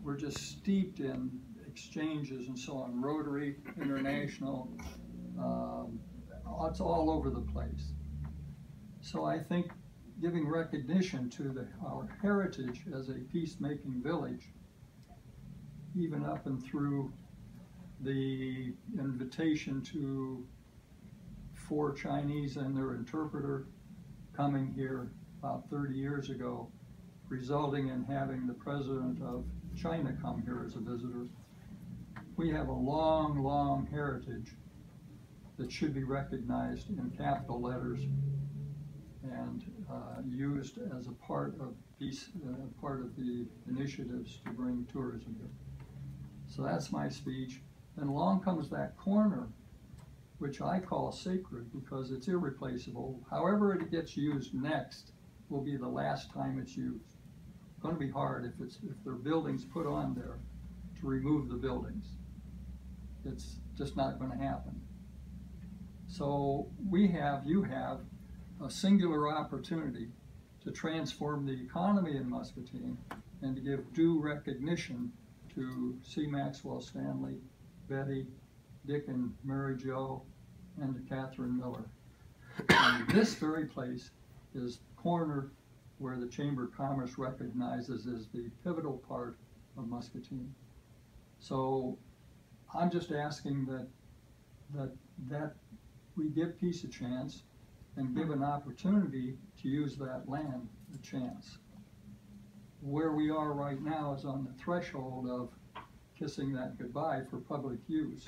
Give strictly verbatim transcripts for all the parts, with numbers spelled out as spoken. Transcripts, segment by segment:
we're just steeped in exchanges and so on. Rotary International, um, it's all over the place. So I think giving recognition to the, our heritage as a peacemaking village, even up and through the invitation to four Chinese and their interpreter coming here about thirty years ago, resulting in having the president of China come here as a visitor. We have a long, long heritage that should be recognized in capital letters and uh, used as a part of peace, uh, part of the initiatives to bring tourism here. So that's my speech. And along comes that corner, which I call sacred because it's irreplaceable. However it gets used next will be the last time it's used. It's going to be hard if it's if there are buildings put on there to remove the buildings. It's just not going to happen. So we have, you have, a singular opportunity to transform the economy in Muscatine and to give due recognition to C. Maxwell Stanley, Betty, Dick and Mary Jo, and to Catherine Miller. And this very place is the corner where the Chamber of Commerce recognizes as the pivotal part of Muscatine. So I'm just asking that that that we give peace a chance and give an opportunity to use that land a chance. Where we are right now is on the threshold of kissing that goodbye for public use.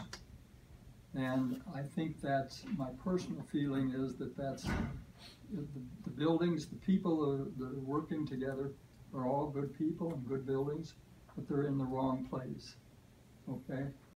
And I think that's, my personal feeling is that that's, the, the buildings, the people that are, that are working together are all good people and good buildings, but they're in the wrong place, okay?